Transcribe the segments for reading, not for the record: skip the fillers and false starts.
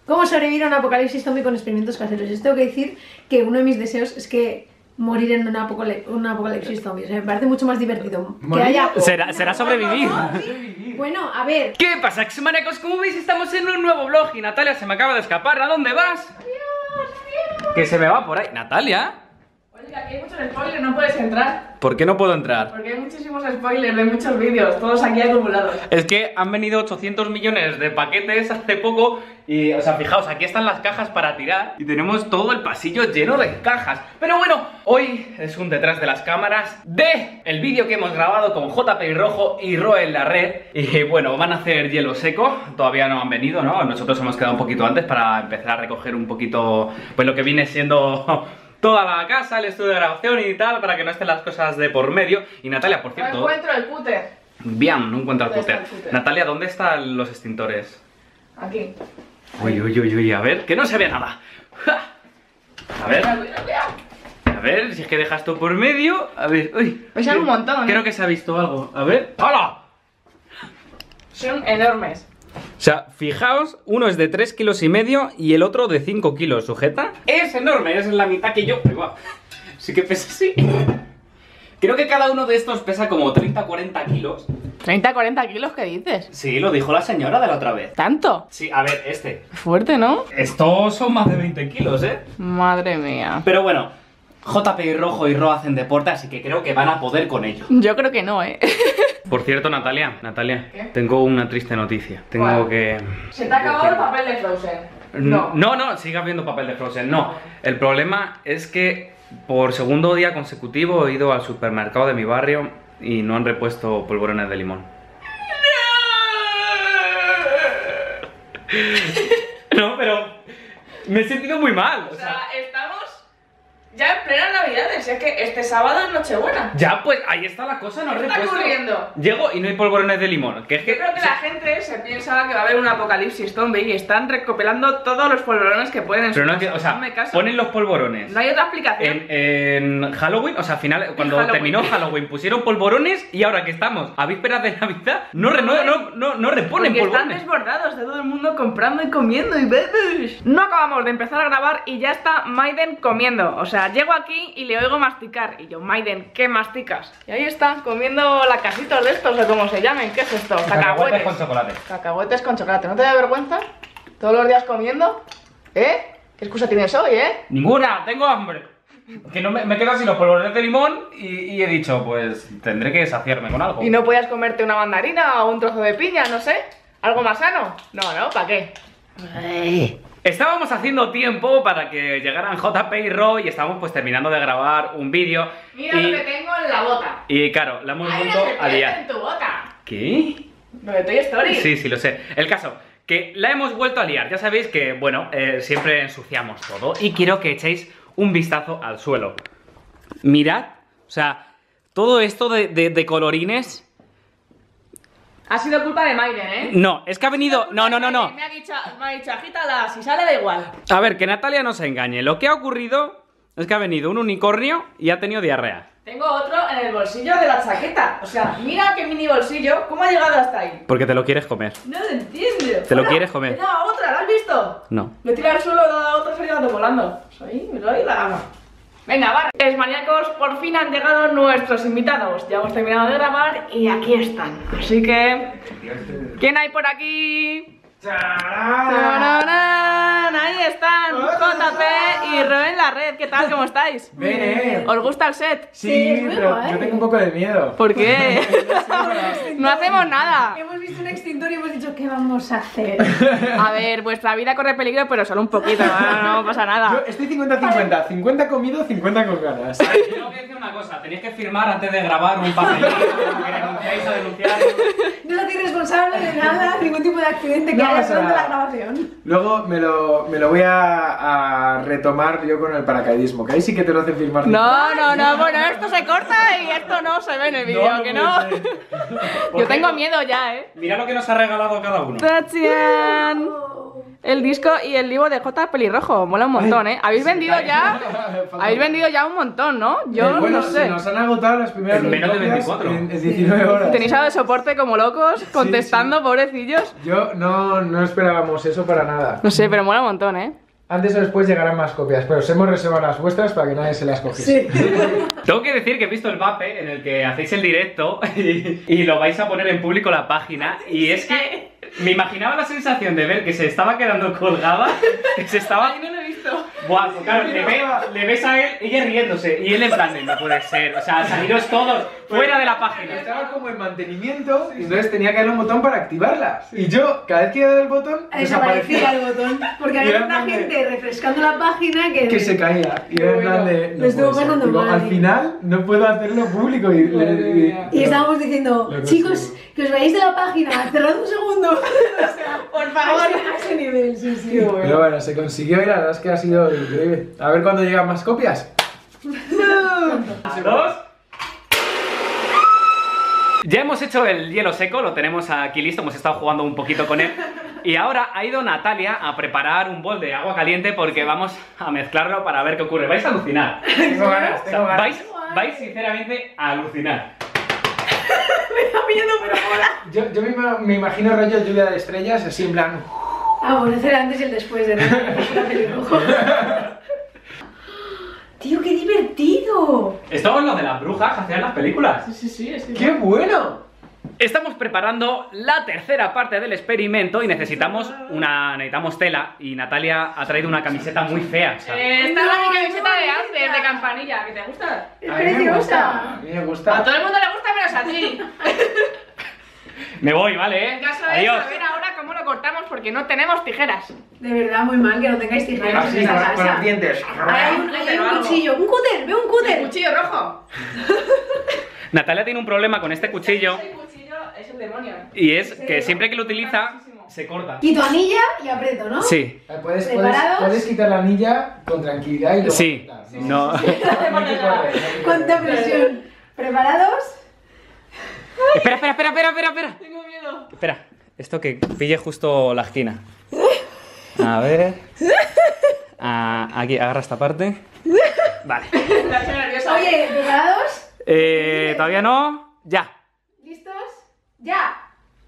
¿Cómo sobrevivir a un apocalipsis zombie con experimentos caseros? Yo tengo que decir que uno de mis deseos es que morir en un apocalipsis zombie. O sea, me parece mucho más divertido. Que haya... Será sobrevivir. Bueno, a ver. ¿Qué pasa, exmanecos? Como veis, estamos en un nuevo vlog y Natalia se me acaba de escapar. ¿A dónde vas? Adiós. Que se me va por ahí. ¿Natalia? Oye, aquí hay muchos spoilers, no puedes entrar. ¿Por qué no puedo entrar? Porque hay muchísimos spoilers de muchos vídeos, todos aquí acumulados. Es que han venido 800 millones de paquetes hace poco y, o sea, fijaos, aquí están las cajas para tirar y tenemos todo el pasillo lleno de cajas. Pero bueno, hoy es un detrás de las cámaras de el vídeo que hemos grabado con JP Rojo y Roe en la red. Y bueno, van a hacer hielo seco, todavía no han venido, ¿no? Nosotros hemos quedado un poquito antes para empezar a recoger un poquito, pues lo que viene siendo... toda la casa, el estudio de grabación y tal, para que no estén las cosas de por medio. Y Natalia, por cierto... No encuentro el cúter. Bien, no encuentro el ¿Dónde está cúter. el cúter? Natalia, ¿dónde están los extintores? Aquí. Uy, uy, uy, uy, a ver, que no se ve nada. ¡Ja! A ver, a ver, si es que dejas esto por medio. A ver, uy. Pesan un montón, ¿eh? Creo que se ha visto algo. A ver. ¡Hala! Son enormes. O sea, fijaos, uno es de 3,5 kilos y el otro de 5 kilos. ¿Sujeta? Es enorme, es la mitad que yo. Ahí va. Sí que pesa así. Creo que cada uno de estos pesa como 30-40 kilos. ¿30, 40 kilos? ¿Qué dices? Sí, lo dijo la señora de la otra vez. ¿Tanto? Sí, a ver, este. Fuerte, ¿no? Estos son más de 20 kilos, ¿eh? Madre mía. Pero bueno, JP Rojo y Ro hacen deporte, así que creo que van a poder con ello. Yo creo que no, ¿eh? Por cierto, Natalia, ¿Qué? tengo una triste noticia. Tengo ¿Cuál? que... Se te ha acabado el papel de Frozen. No, siga viendo papel de Frozen, no. El problema es que por segundo día consecutivo he ido al supermercado de mi barrio y no han repuesto polvorones de limón. No, pero me he sentido muy mal. O sea, estamos ya en plena Navidades. Es que este sábado es Nochebuena. Ya, pues ahí está la cosa, no he ¿Qué está repuesto. ocurriendo? Llego y no hay polvorones de limón. Que es que... Yo creo que la gente se piensa que va a haber un apocalipsis zombie y están recopilando todos los polvorones que pueden en Pero su no, casa. o sea, Hazme caso. ponen los polvorones. No hay otra explicación. En Halloween, o sea, al final, cuando Halloween. terminó Halloween, pusieron polvorones y ahora que estamos a vísperas de Navidad, no reponen Porque están polvorones. desbordados de todo el mundo comprando y comiendo y bebés. No acabamos de empezar a grabar y ya está Maiden comiendo. O sea, llego aquí y le oigo masticar. Y yo, Maiden, ¿qué masticas? Y ahí está, comiendo lacasitos de estos o como se llamen. ¿Qué es esto? Cacahuetes. con chocolate. Cacahuetes con chocolate. ¿No te da vergüenza? ¿Todos los días comiendo? ¿Eh? ¿Qué excusa tienes hoy, Ninguna, tengo hambre. Que no me quedo sin los polvorones de limón y he dicho, pues tendré que saciarme con algo. ¿Y no podías comerte una mandarina o un trozo de piña, no sé? ¿Algo más sano? No, ¿para qué? Estábamos haciendo tiempo para que llegaran JP y Ro y estábamos pues terminando de grabar un vídeo. Mira lo que tengo en la bota. Y claro, la hemos ¡Hay vuelto una a serpiente liar. en tu bota! ¿Qué? Lo de Toy Story. Sí, lo sé. El caso, que la hemos vuelto a liar. Ya sabéis que, bueno, siempre ensuciamos todo. Y quiero que echéis un vistazo al suelo. Mirad, o sea, todo esto de colorines... Ha sido culpa de Maiden, ¿eh? No, es que ha venido... No. Me ha dicho, agítala, si sale da igual. A ver, que Natalia no se engañe. Lo que ha ocurrido es que ha venido un unicornio y ha tenido diarrea. Tengo otro en el bolsillo de la chaqueta. O sea, mira qué mini bolsillo. ¿Cómo ha llegado hasta ahí? Porque te lo quieres comer. No lo entiendo. ¿Te lo Hola, quieres comer? Me he dado otra, ¿la has visto? No. Le tira al suelo, le he dado otra, se ha ido volando. Me doy la gama. Venga, va. Maníacos, por fin han llegado nuestros invitados. Ya hemos terminado de grabar y aquí están. Así que... ¿quién hay por aquí? ¡Tararán! Ahí están, JP y Ro en la red. ¿Qué tal? ¿Cómo estáis? Bien. ¿Os gusta el set? Sí, es muy pero guay. yo tengo un poco de miedo. ¿Por qué? No hacemos nada. Hemos visto un extintor y hemos dicho, ¿qué vamos a hacer? A ver, vuestra vida corre peligro, pero solo un poquito, no pasa Yo nada. estoy 50-50. 50 comido, 50 con ganas. Tengo que decir una cosa. Tenéis que firmar antes de grabar un papelito que renunciáis a denunciar. No soy responsable de nada, ningún tipo de accidente que No haya pasa durante nada. la grabación. Luego me lo voy a retomar yo con el paracaidismo, que ahí sí que te lo hacen firmar. No, bueno, esto se corta y esto no se ve en el vídeo, ¿que no? puede ser. Yo tengo miedo ya, Mira lo que nos ha regalado cada uno. ¡Tachán! el disco y el libro de J Pelirrojo. Mola un montón, ¿eh? Habéis vendido ya un montón, ¿no? Yo bueno, no sé. se nos han agotado las primeras En menos de copias 24. en 19 horas. Tenéis a de soporte como locos, contestando, pobrecillos. Yo no esperábamos eso para nada. No sé, pero mola un montón, ¿eh? Antes o después llegarán más copias, pero os hemos reservado las vuestras para que nadie se las cogiese. Tengo que decir que he visto el vape en el que hacéis el directo y lo vais a poner en público la página. Y es que me imaginaba la sensación de ver que se estaba quedando colgada, que se estaba... Ay, no lo he visto. Buah, pues claro, le ves a él, ella riéndose, y él en plan de, no puede ser, o sea, saliros todos fuera de la página. Estaba como en mantenimiento y entonces tenía que darle un botón para activarla. Y yo, cada vez que daba el botón, Desaparecía desaparecía. el botón. Porque Y había era tanta en plan de- gente refrescando la página Que se caía. Y era en plan de. Lo estuvo puede ser. pasando Digo, mal. al final no puedo hacerlo público. Y estábamos diciendo, Lo chicos, consigo. que os vayáis de la página, cerrad un segundo. O sea, Por favor. a ese nivel, sí, sí. Pero bueno, se consiguió y la verdad es que ha sido increíble. A ver cuándo llegan más copias. Dos. Ya hemos hecho el hielo seco, lo tenemos aquí listo, hemos estado jugando un poquito con él. Y ahora ha ido Natalia a preparar un bol de agua caliente porque vamos a mezclarlo para ver qué ocurre. Vais a alucinar. Tengo ganas, O sea, tengo ganas. vais sinceramente a alucinar. Me da miedo, pero mola. Yo me imagino rollo lluvia de estrellas, así en plan. Ah, bueno, hacer antes y el después de la película. Tío, qué divertido. Esto es lo de las brujas que hacían las películas. Sí, es que... ¡Qué bueno! Estamos preparando la tercera parte del experimento y necesitamos tela y Natalia ha traído una camiseta muy fea. Esta es mi camiseta de antes, de campanilla, ¿que te gusta? Es A mí me preciosa. gusta. A mí me A gusta. todo el mundo le gusta menos a ti. Me voy, ¿vale? El caso es Adiós. saber ahora cómo lo cortamos porque no tenemos tijeras. De verdad, muy mal que no tengáis tijeras Así, en esta con los casa. dientes. Hay un cuchillo, un cúter, veo un ¿El cúter. cuchillo rojo? Natalia tiene un problema con este cuchillo El cuchillo es el demonio. y es que siempre que lo utiliza se corta. Quito anilla y aprieto, ¿no? Sí, ¿Preparados? Puedes quitar la anilla con tranquilidad y luego. sí, quitar, no. No hay que correr, no hay que Cuánta correr. presión. ¿Preparados? Espera. Tengo miedo. Espera, esto que pille justo la esquina. A ver. Aquí, agarra esta parte. Vale. Estás nerviosa. Oye, ¿preparados? Todavía no. Ya. ¿Listos? ¡Ya!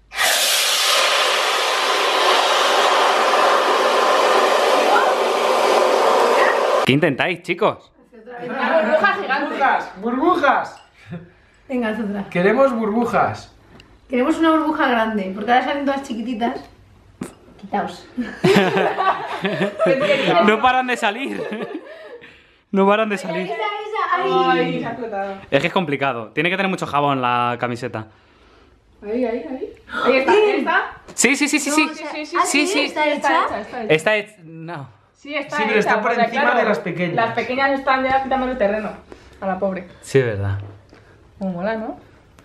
¿Qué intentáis, chicos? Una burbuja gigante. ¡Burbujas! ¡Burbujas! Venga, haz otra. Queremos burbujas. Queremos una burbuja grande, porque ahora salen todas chiquititas. Quitaos. No paran de salir. No paran de salir. Esa, ahí. Ay, se ha explotado. Es que es complicado. Tiene que tener mucho jabón la camiseta. Ahí está, ahí está. Sí. ¿Sí? ¿Está hecha? Esta es... No. Sí, está Sí, pero hecha, está por porque, encima claro, de las pequeñas. Las pequeñas están ya quitándole terreno a la pobre. Sí, es verdad. Como mola, ¿no?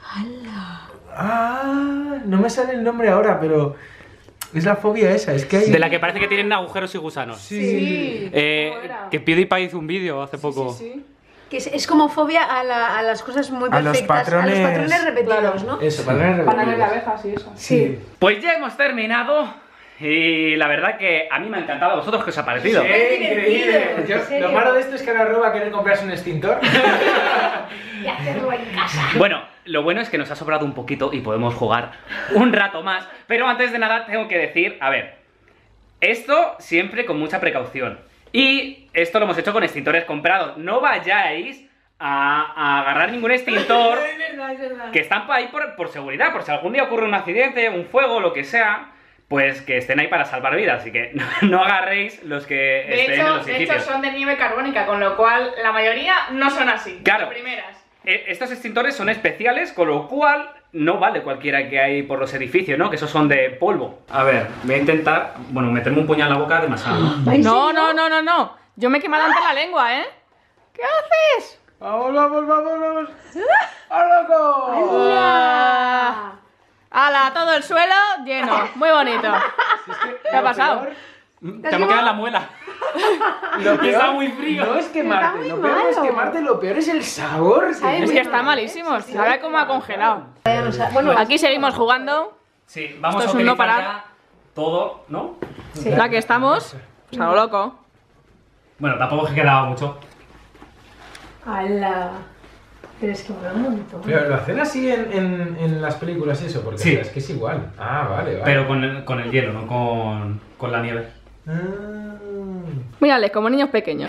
Ah, no me sale el nombre ahora, pero es la fobia esa, es que hay... De la que parece que tienen agujeros y gusanos. Sí. ¿Cómo era? Que PewDiePie hizo un vídeo hace poco. Sí. Que es como fobia a las cosas muy A los perfectas. patrones- A los patrones repetidos, Claro. ¿no? Eso, para Panales de abejas y eso. Sí. Pues ya hemos terminado. Y la verdad que a mí me ha encantado. ¿A vosotros qué os ha parecido? Sí, divertido, increíble. en Yo- serio. lo malo de esto es que ahora Ro va a querer comprarse un extintor. Y hacerlo en casa. Bueno, lo bueno es que nos ha sobrado un poquito y podemos jugar un rato más. Pero antes de nada tengo que decir, a ver, esto siempre con mucha precaución. Y esto lo hemos hecho con extintores comprados. No vayáis a agarrar ningún extintor Es verdad. que están ahí por seguridad, por si algún día ocurre un accidente, un fuego, lo que sea, pues que estén ahí para salvar vidas. Así que no agarréis los que De estén en hecho, los edificios. son de nieve carbónica, con lo cual la mayoría no son así. Claro. De primeras. Estos extintores son especiales, con lo cual no vale cualquiera que hay por los edificios, ¿no? Que esos son de polvo. A ver, voy a intentar, bueno, meterme un puñal en la boca demasiado. No. Yo me he quemado antes la lengua, ¿eh? ¿Qué haces? Vamos. ¡A loco! ¡Hala! ¡Hala! Todo el suelo lleno. Muy bonito. ¿Qué ha pasado? Te me queda la muela. Lo Que está peor muy frío. no es quemarte, muy lo peor no es malo. quemarte, lo peor es el sabor. Sabe Es muy que está mal. malísimo. Sabe cómo ha congelado. Bueno, Aquí seguimos jugando. Sí, vamos Esto a es un no utilizar parar. ya todo, ¿no? Sí. La que estamos, pues a lo loco. Bueno, tampoco es que quedaba mucho. ¡Hala! Pero es que mola un montón. Pero lo hacen así en las películas y eso, porque Sí. es que es igual. Ah, vale, vale. Pero con el hielo, no con la nieve. Ah. Mírale, como niños pequeños.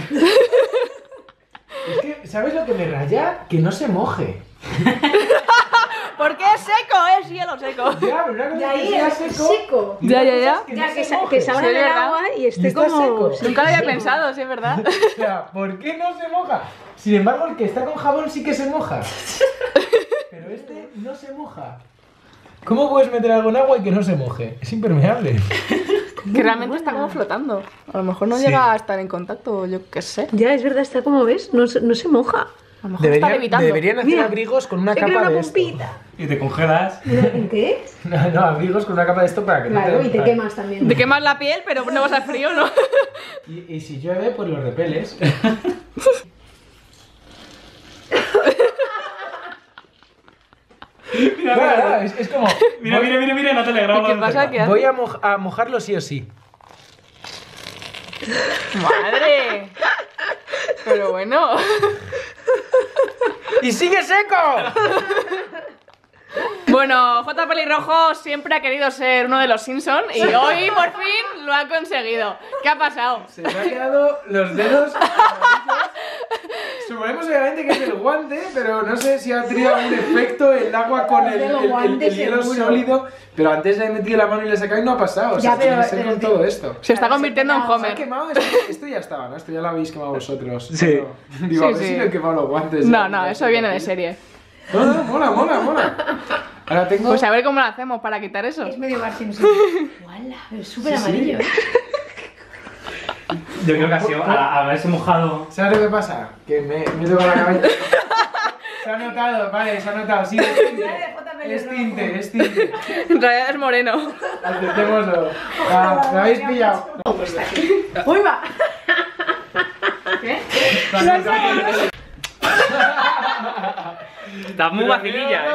Es que, ¿sabes lo que me raya? Que no se moje. Porque es seco, es hielo seco. Ya, pero una cosa De es que ahí sea es seco. seco. y Ya, otra ya, ya. cosa es Ya, no que, se moje. que salga Sí, del ¿verdad? agua y Y esté está como... seco. Sí, Nunca lo había sí. pensado, sí es verdad. O sea, ¿por qué no se moja? Sin embargo, el que está con jabón sí que se moja. Pero este no se moja. ¿Cómo puedes meter algo en agua y que no se moje? Es impermeable. Que realmente está como flotando. A lo mejor no Sí. llega a estar en contacto, yo qué sé. Ya, es verdad, está como ves, no se moja. A lo mejor está levitando. Deberían hacer Mira, abrigos con una Se capa crea de una esto. pompita. Y te congelas. ¿En qué? No, abrigos con una capa de esto para que Claro, no y te quemas también. Te quemas la piel, pero no vas a frío, ¿no? Y si llueve, pues lo repeles. Claro, es como... Mira, Natalia, graba. ¿Qué pasa? ¿Qué haces? Voy a mojarlo sí o sí. ¡Madre! Pero bueno. ¡Y sigue seco! Bueno, J. Pelirrojo siempre ha querido ser uno de los Simpsons y hoy por fin lo ha conseguido. ¿Qué ha pasado? Se me han quedado los dedos amarillos. Suponemos obviamente que es el guante, pero no sé si ha tenido algún efecto el agua con el hielo seguro. sólido. Pero antes le he metido la mano y le he sacado y no ha pasado. O sea, Ya, pero- tiene que ser pero con te- todo esto. Se está convirtiendo en ¿Se ha Homer. quemado? Esto ya estaba, ¿no? Esto ya lo habéis quemado vosotros. Sí. Pero, digo, a Sí, ver sí. si me he quemado los guantes. No, eso viene de serie. No, mola. Ahora tengo... Pues a ver cómo lo hacemos para quitar eso. Es medio Bart Simpson. ¡Wala! Es súper Sí, sí. amarillo. Yo creo que ha sido al haberse mojado. ¿Sabes lo que pasa? Que me toco la cabeza. Se ha notado, vale, se ha notado. Sí, es tinte. En realidad es moreno. Aceptémoslo. Ah, ¿me habéis pillado? ¡Uy, va! ¿Qué? Estás muy vacililla,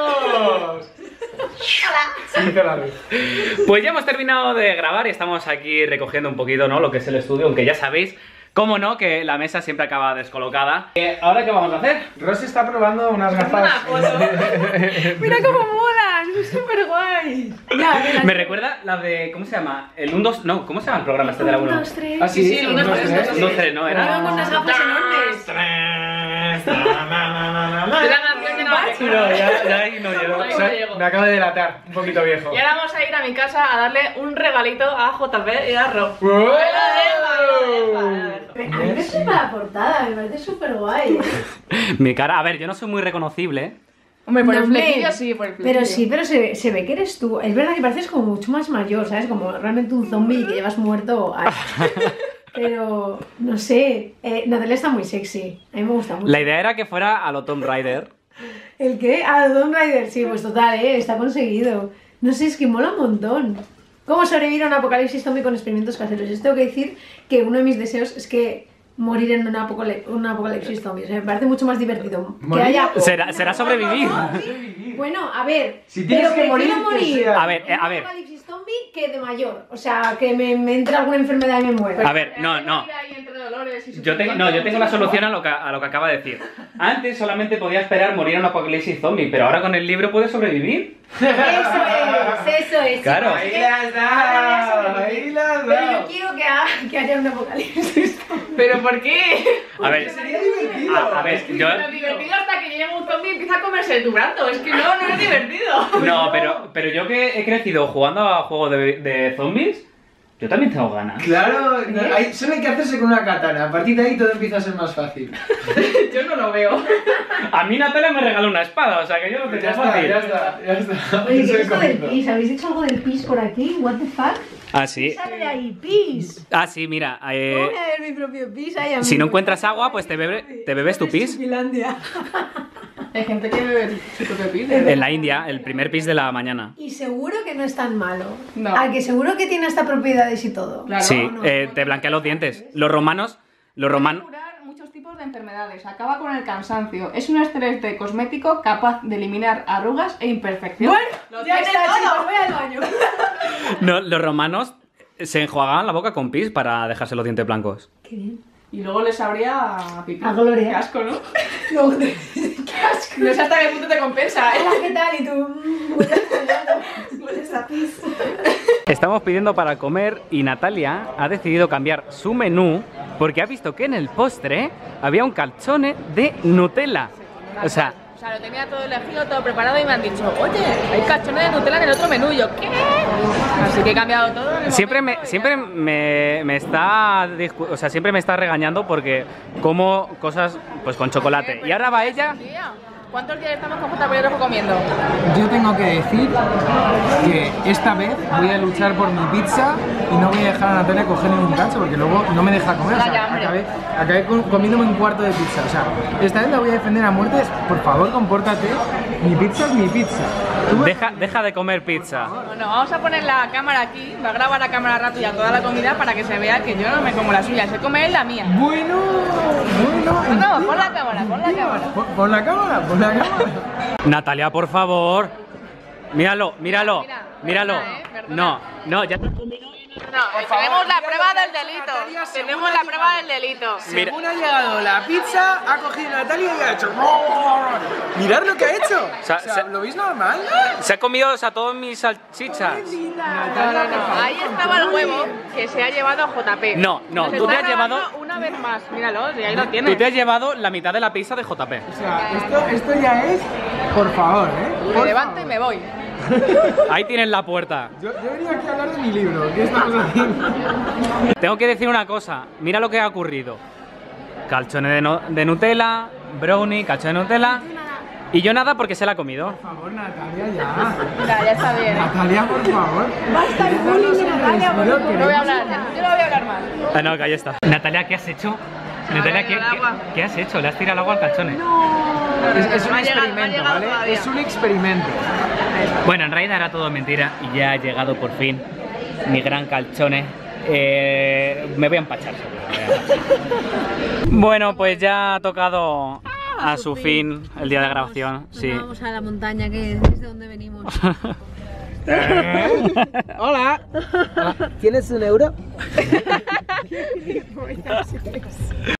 Sí, te la luz. Pues ya hemos terminado de grabar y estamos aquí recogiendo un poquito, ¿no? Lo que es el estudio, aunque ya sabéis, cómo no, que la mesa siempre acaba descolocada. ¿Ahora qué vamos a hacer? Ross está probando unas gafas. Mira cómo molan, es súper guay. Me recuerda la de... ¿Cómo se llama? El 1, 2... No, ¿cómo se llama el programa este de la 1? 1, 2, 3. Ah, sí, Sí, un, dos, tres. 1, 2, 3, ¿no? Iban Era... con unas gafas enormes. De la canción que no va a Sí, no, ya ahí no llego. Ahí O sea, me acabo de delatar, un poquito viejo. Y ahora vamos a ir a mi casa a darle un regalito a JP y a Ro. ¡Wow! A mí me flipa la portada, me parece súper guay. Mi cara... A ver, yo no soy muy reconocible, ¿eh? Hombre, por No, el hombre, flequillo sí, por el flequillo. Pero sí, pero se ve que eres tú. Es verdad que pareces como mucho más mayor, ¿sabes? Como realmente un zombie que llevas muerto. Pero, no sé, Natalia está muy sexy. A mí me gusta mucho. La idea era que fuera a lo Tomb Raider. ¿El qué? Ah, Tomb Raider, sí, pues total, está conseguido. No sé, es que mola un montón. ¿Cómo sobrevivir a un apocalipsis zombie con experimentos caseros? Yo tengo que decir que uno de mis deseos es que morir en un apocalipsis zombie. O sea, me parece mucho más divertido. Que ¿Morir? haya... Será sobrevivir. Bueno, a ver, Si tienes pero que morir, prefiero que morir sea- A ver, en un a ver. apocalipsis zombie que de mayor. O sea, que me entre alguna enfermedad y me muera. A ver, no. Yo tengo la solución a lo que acaba de decir. Antes solamente podía esperar morir en un apocalipsis zombie, pero ahora con el libro puedes sobrevivir. Eso es. Claro. chicos, Ahí que las has dado, ahí las has Pero yo dado. quiero que haya un apocalipsis zombie. ¿Pero por qué? A ver, Sería divertido. a ver, yo... Lo divertido hasta que llegue un zombie y empieza a comerse tu brazo. Es que no es divertido. No, pero yo que he crecido jugando a juegos de zombies, yo también tengo ganas. Claro, no, solo hay que hacerse con una katana. A partir de ahí todo empieza a ser más fácil. Yo no lo veo. A mí Natalia me regaló una espada, o sea que yo lo tenía fácil. ya está. Oye, ¿qué Soy es esto del comido. pis? ¿Habéis dicho algo del pis por aquí? ¿What the fuck? Ah, ¿Qué sí. sale de ahí? ¡Pis! Ah, sí, mira. ¿Cómo voy a ver mi propio pis? Ay, amigo. Si no encuentras agua, pues te bebes tu pis. Finlandia. Hay gente que bebe su propio pis. En la India, el primer pis de la mañana. Y seguro que no es tan malo. No. Al que seguro que tiene hasta propiedades y todo. Claro. Sí, no. te blanquea los dientes. Los romanos... Puede curar muchos tipos de enfermedades, acaba con el cansancio. Es un excelente cosmético capaz de eliminar arrugas e imperfecciones. Bueno, ya está, chicos, voy al baño. No, los romanos se enjuagaban la boca con pis para dejarse los dientes blancos. Qué bien. Y luego les sabría a pipí. A gloria. Qué asco, ¿no? No, qué asco. No sé hasta qué punto te compensa, ¿eh? Hola, ¿qué tal? Y tú... Hueles a pis. Estamos pidiendo para comer y Natalia ha decidido cambiar su menú porque ha visto que en el postre había un calzone de Nutella. O sea, lo tenía todo elegido, todo preparado y me han dicho, oye, hay cachones de Nutella en el otro menú. Y yo, ¿qué? Así que he cambiado todo. siempre me está siempre me está regañando porque como cosas pues con chocolate. Y ahora va ella. ¿Cuántos días estamos con JP Rojo comiendo? Yo tengo que decir que esta vez voy a luchar por mi pizza y no voy a dejar a Natalia coger ningún cacho porque luego no me deja comer. O sea, acabé comiéndome un cuarto de pizza. O sea, esta vez la voy a defender a muerte. Por favor, compórtate. Mi pizza es mi pizza. Deja de comer pizza. Bueno, vamos a poner la cámara aquí, va a grabar la cámara rato ya toda la comida para que se vea que yo no me como la suya, se come él la mía. Bueno. No, pon la cámara, pon la cámara. Pon la cámara, pon la cámara. Natalia, por favor. Míralo. Perdona, perdona. No, ya te... Tenemos la prueba del delito. Tenemos la prueba del delito. Mira. Según ha llegado la pizza, ha cogido Natalia y ha hecho... Mirad lo que ha hecho. O sea, ¿lo veis normal? Se ha comido todas mis salchichas. No. Ahí estaba el huevo que se ha llevado JP. No, Nos tú te está has llevado... grabando una vez más. Míralo, y ahí lo tienes. Tú te has llevado la mitad de la pizza de JP. O sea, esto ya es... Por favor, ¿eh? Me levanto y me voy. Ahí tienes la puerta. Yo venía aquí a hablar de mi libro. ¿Qué estamos haciendo? Tengo que decir una cosa. Mira lo que ha ocurrido. Calzone de Nutella, brownie, calzone de Nutella. Y yo nada porque se la ha comido. Por favor, Natalia, ya. Ya está bien. Natalia, por favor. Basta el bullying de Natalia. No voy a hablar, yo no voy a hablar más. No, que ahí está. Natalia, ¿qué has hecho? Natalia, ¿qué has hecho? ¿Le has tirado el agua al calzone? Es un No ha llegado experimento, ¿vale? todavía. Es un experimento. Bueno, en realidad era todo mentira y ya ha llegado por fin mi gran calzone. Me voy a empachar seguro. Bueno, pues ya ha tocado a su fin el día de grabación. Sí. Vamos a la montaña, que es de donde venimos. Hola. ¿Tienes un euro?